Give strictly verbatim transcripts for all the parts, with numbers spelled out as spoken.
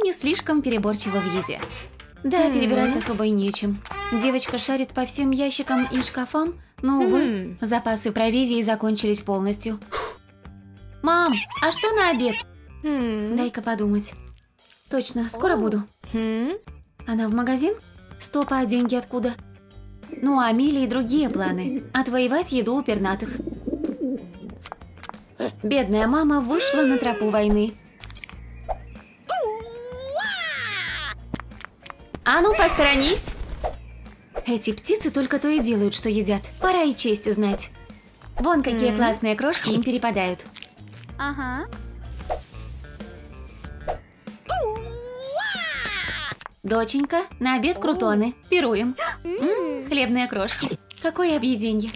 не слишком переборчива в еде. Да, перебирать особо и нечем. Девочка шарит по всем ящикам и шкафам, но, увы, запасы провизии закончились полностью. Мам, а что на обед? Дай-ка подумать. Точно, скоро буду. Она в магазин? Стоп, а деньги откуда? Ну, а Амелии другие планы. Отвоевать еду у пернатых. Бедная мама вышла на тропу войны. А ну, посторонись! Эти птицы только то и делают, что едят. Пора и честь знать. Вон какие классные крошки им перепадают. Ага. Доченька, на обед крутоны. Пируем. М-м, хлебные крошки. Какое объеденье.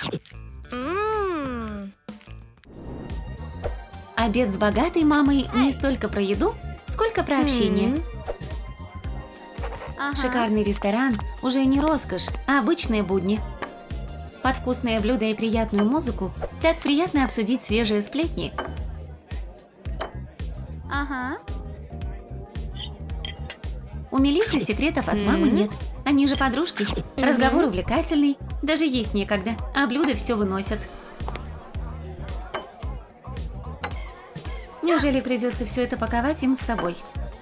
Обед с богатой мамой не столько про еду, сколько про общение. Ага. Шикарный ресторан уже не роскошь, а обычные будни. Под вкусные блюда и приятную музыку так приятно обсудить свежие сплетни. Ага. У Мелиссы секретов от мамы нет. Они же подружки. Разговор увлекательный, даже есть некогда, а блюда все выносят. Неужели придется все это паковать им с собой?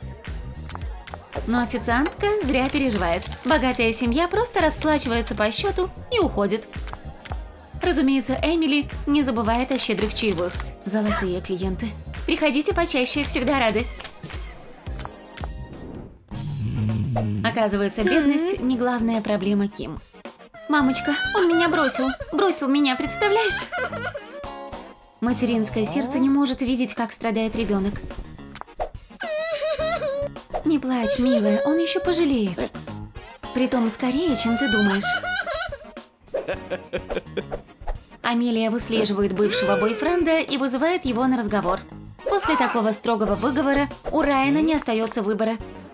Но официантка зря переживает. Богатая семья просто расплачивается по счету и уходит. Разумеется, Эмили не забывает о щедрых чаевых. Золотые клиенты. Приходите почаще, всегда рады. Оказывается, бедность не главная проблема Ким. Мамочка, он меня бросил. Бросил меня, представляешь? Материнское сердце не может видеть, как страдает ребенок. Не плачь, милая, он еще пожалеет. Притом скорее, чем ты думаешь. Амелия выслеживает бывшего бойфренда и вызывает его на разговор. После такого строгого выговора у Райана не остается выбора.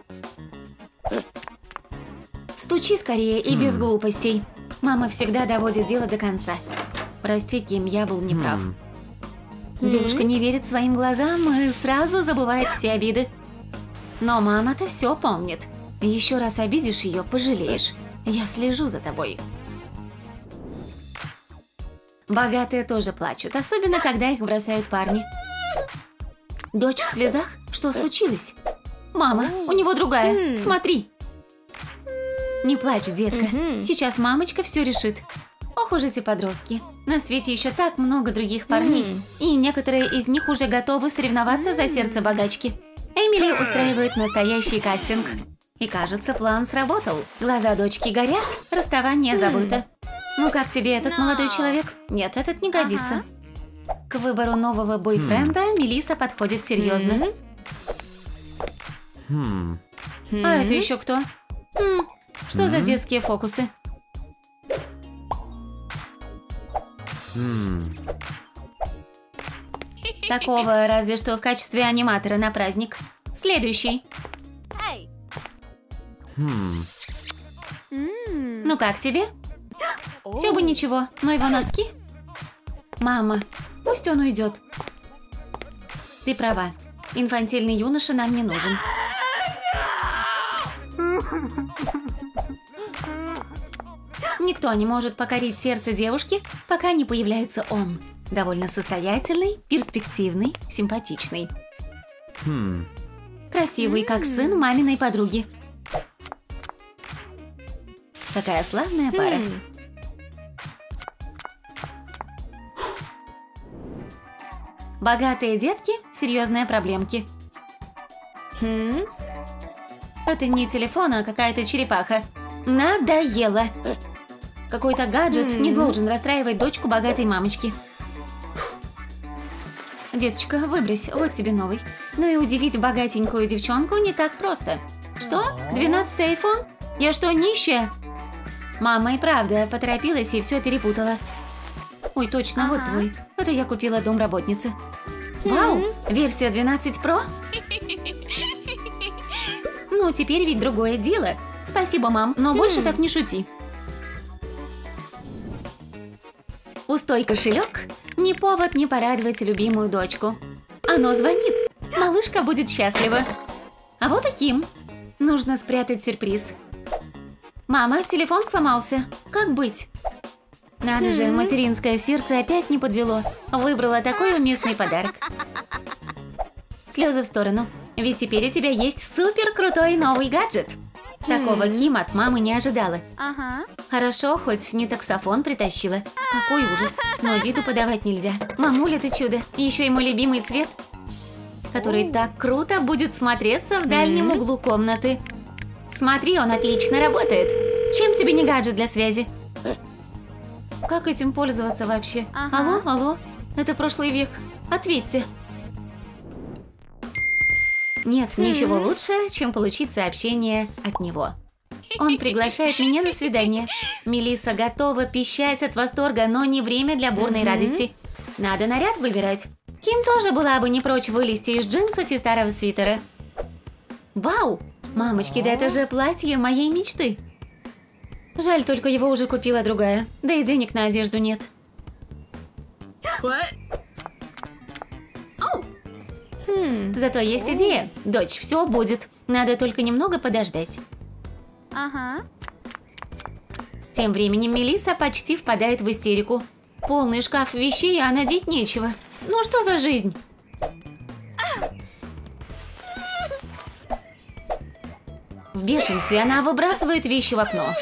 Стучи скорее и без глупостей. Мама всегда доводит дело до конца. Прости, Ким, я был неправ. Девушка не верит своим глазам и сразу забывает все обиды. Но мама-то все помнит. Еще раз обидишь ее, пожалеешь. Я слежу за тобой. Богатые тоже плачут, особенно когда их бросают парни. Дочь в слезах? Что случилось? Мама, у него другая. Смотри. Не плачь, детка. Сейчас мамочка все решит. Ох уж эти подростки. На свете еще так много других парней. И некоторые из них уже готовы соревноваться за сердце богачки. Эмили устраивает настоящий кастинг. И кажется, план сработал. Глаза дочки горят, расставание забыто. Ну как тебе этот молодой человек? Нет, этот не годится. К выбору нового бойфренда Мелисса подходит серьезно. А это еще кто? Хм, что за детские фокусы? Такого разве что в качестве аниматора на праздник. Следующий. Ну как тебе? Все бы ничего, но его носки? Мама, пусть он уйдет. Ты права. Инфантильный юноша нам не нужен. Никто не может покорить сердце девушки, пока не появляется он. Довольно состоятельный, перспективный, симпатичный. Красивый, как сын маминой подруги. Какая славная пара. Богатые детки – серьезные проблемки. Это не телефон, а какая-то черепаха. Надоело. Какой-то гаджет не должен расстраивать дочку богатой мамочки. Деточка, выбрось, вот тебе новый. Ну и удивить богатенькую девчонку не так просто. Что? двенадцатый айфон? Я что, нищая? Мама и правда поторопилась и все перепутала. Ой, точно, ага. Вот твой. Это я купила домработнице. Вау, версия двенадцать про? Ну, теперь ведь другое дело. Спасибо, мам, но больше так не шути. Пустой кошелек – не повод не порадовать любимую дочку. Оно звонит. Малышка будет счастлива. А вот и Ким. Нужно спрятать сюрприз. Мама, телефон сломался. Как быть? Надо же, материнское сердце опять не подвело. Выбрала такой уместный подарок. Слезы в сторону. Ведь теперь у тебя есть супер крутой новый гаджет. Такого Ким от мамы не ожидала. Ага. Хорошо, хоть не таксофон притащила. Какой ужас. Но виду подавать нельзя. Мамуля, ты чудо. Еще и мой любимый цвет, который так круто будет смотреться в дальнем углу комнаты. Смотри, он отлично работает. Чем тебе не гаджет для связи? Как этим пользоваться вообще? Ага. Алло, алло, это прошлый век. Ответьте. Нет ничего лучше, чем получить сообщение от него. Он приглашает меня на свидание. Мелисса готова пищать от восторга, но не время для бурной радости. Надо наряд выбирать. Ким тоже была бы не прочь вылезти из джинсов и старого свитера. Вау! Мамочки, да это же платье моей мечты. Жаль, только его уже купила другая. Да и денег на одежду нет. Зато есть идея. Дочь, все будет. Надо только немного подождать. Ага. Тем временем Мелисса почти впадает в истерику. Полный шкаф вещей, а надеть нечего. Ну что за жизнь? В бешенстве она выбрасывает вещи в окно.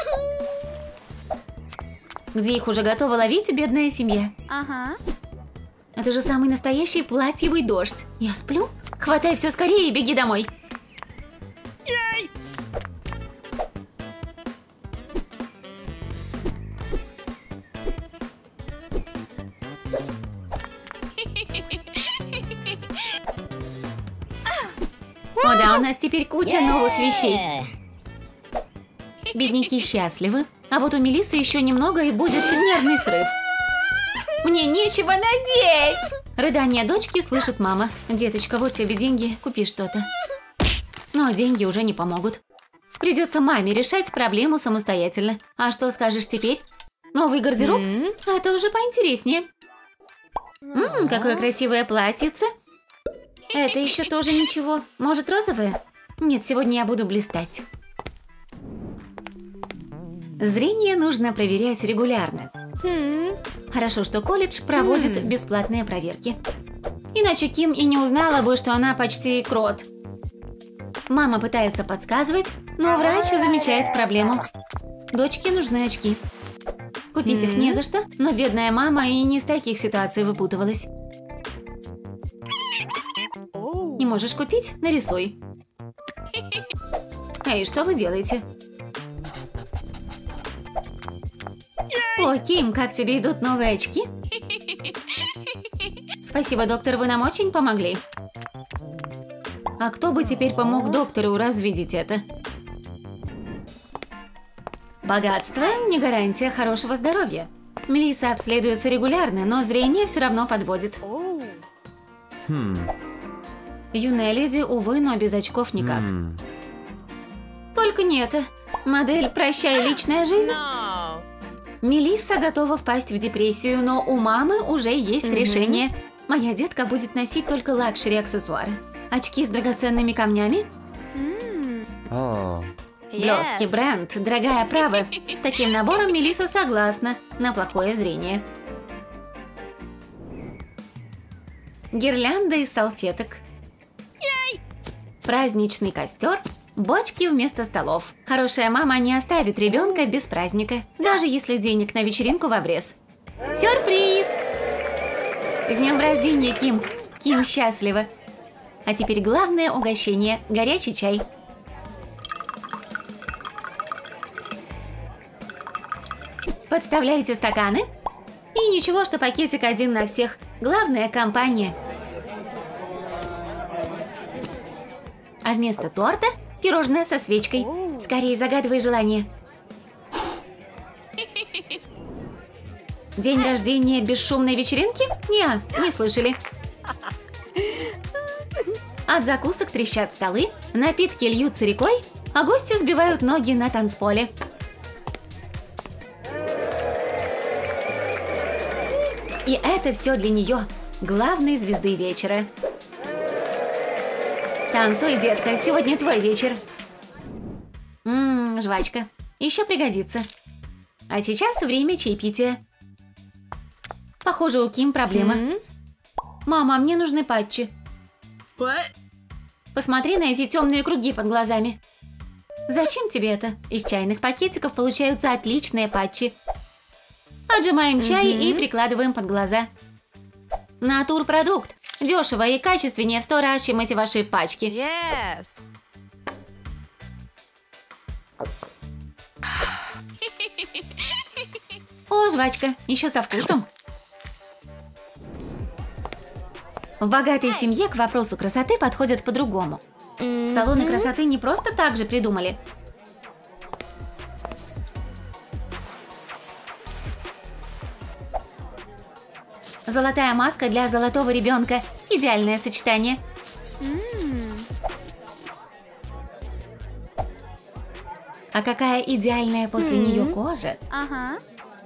Где их уже готова ловить бедная семья. Ага. Это же самый настоящий платьевый дождь. Я сплю? Хватай все скорее и беги домой. О да, у нас теперь куча новых вещей. Бедняки счастливы, а вот у Мелиссы еще немного и будет нервный срыв. Мне нечего надеть! Рыдание дочки слышит мама. Деточка, вот тебе деньги, купи что-то. Но деньги уже не помогут. Придется маме решать проблему самостоятельно. А что скажешь теперь? Новый гардероб? Mm-hmm. Это уже поинтереснее. Ммм, какое красивое платьице. Это еще тоже ничего. Может, розовое? Нет, сегодня я буду блистать. Зрение нужно проверять регулярно. Хорошо, что колледж проводит бесплатные проверки. Иначе Ким и не узнала бы, что она почти крот. Мама пытается подсказывать, но врач замечает проблему. Дочке нужны очки. Купить их не за что, но бедная мама и не из таких ситуаций выпутывалась. Не можешь купить? Нарисуй. Эй, что вы делаете? О, Ким, как тебе идут новые очки? Спасибо, доктор, вы нам очень помогли. А кто бы теперь помог доктору развидеть это? Богатство не гарантия хорошего здоровья. Мелисса обследуется регулярно, но зрение все равно подводит. Юная леди, увы, но без очков никак. Только не это. Модель «Прощай, личная жизнь». Мелисса готова впасть в депрессию, но у мамы уже есть mm-hmm. решение. Моя детка будет носить только лакшери-аксессуары. Очки с драгоценными камнями. Mm. Oh. Блестки, Yes. бренд, дорогая права. С таким набором Мелисса согласна на плохое зрение. Гирлянда из салфеток. Yay. Праздничный костер. Бочки вместо столов. Хорошая мама не оставит ребенка без праздника, даже если денег на вечеринку в обрез. Сюрприз! С днем рождения, Ким! Ким счастлива! А теперь главное угощение – горячий чай. Подставляйте стаканы. И ничего, что пакетик один на всех. Главное – компания. А вместо торта – пирожное со свечкой. Скорее загадывай желание. День рождения без шумной вечеринки? Не, не слышали. От закусок трещат столы, напитки льются рекой, а гости сбивают ноги на танцполе. И это все для нее, главной звезды вечера. Танцуй, детка, сегодня твой вечер. Ммм, жвачка. Еще пригодится. А сейчас время чаепития. Похоже, у Ким проблемы. М? Мама, мне нужны патчи. What? Посмотри на эти темные круги под глазами. Зачем тебе это? Из чайных пакетиков получаются отличные патчи. Отжимаем чай Мгм. и прикладываем под глаза. Натурпродукт. Дешево и качественнее в сто раз, чем эти ваши пачки. Yes. О, жвачка, еще со вкусом. В богатой семье к вопросу красоты подходят по-другому. Салоны красоты не просто так же придумали. Золотая маска для золотого ребенка. Идеальное сочетание. М. А какая идеальная после М. нее кожа. Ага.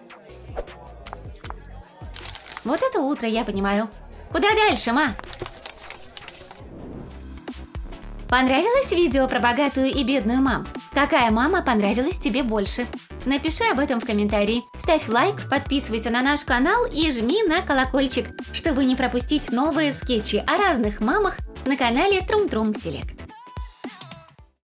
Вот это утро, я понимаю. Куда дальше, ма? Понравилось видео про богатую и бедную мам? Какая мама понравилась тебе больше? Напиши об этом в комментарии. Ставь лайк, подписывайся на наш канал и жми на колокольчик, чтобы не пропустить новые скетчи о разных мамах на канале Трум Трум Селект.